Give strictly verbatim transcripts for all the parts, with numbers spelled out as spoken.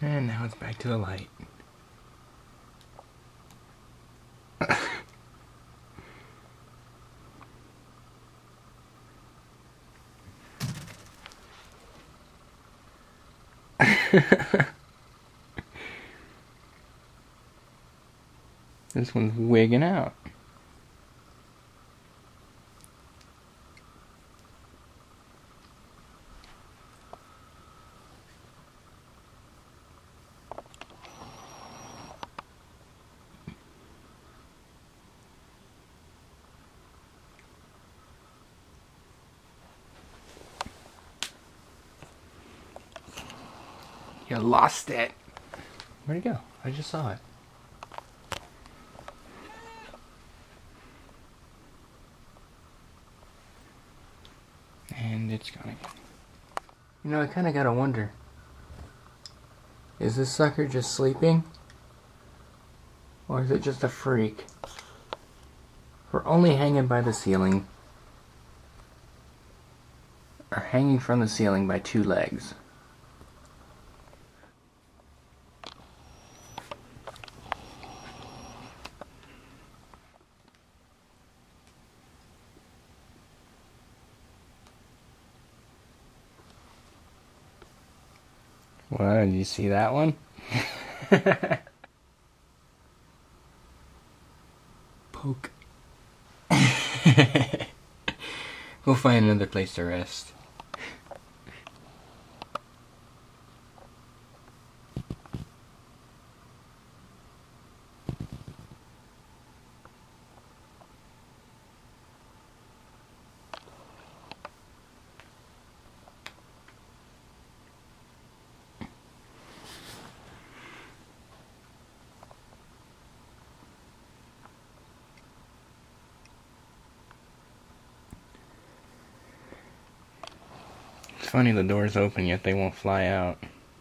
And now it's back to the light. This one's wigging out. You lost it. Where'd it go? I just saw it. And it's gone again. You know, I kind of gotta wonder. Is this sucker just sleeping? Or is it just a freak? We're only hanging by the ceiling. Or hanging from the ceiling by two legs. Well, did you see that one? Poke. We'll find another place to rest. It's funny the door's open yet they won't fly out.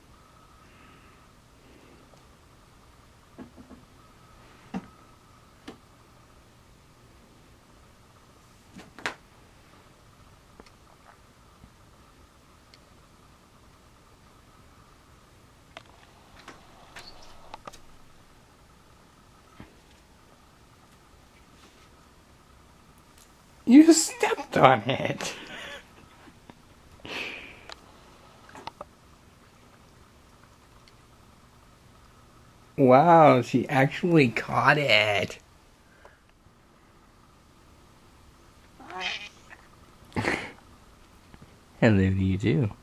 You stepped on it! Wow, she actually caught it. Hello to you too.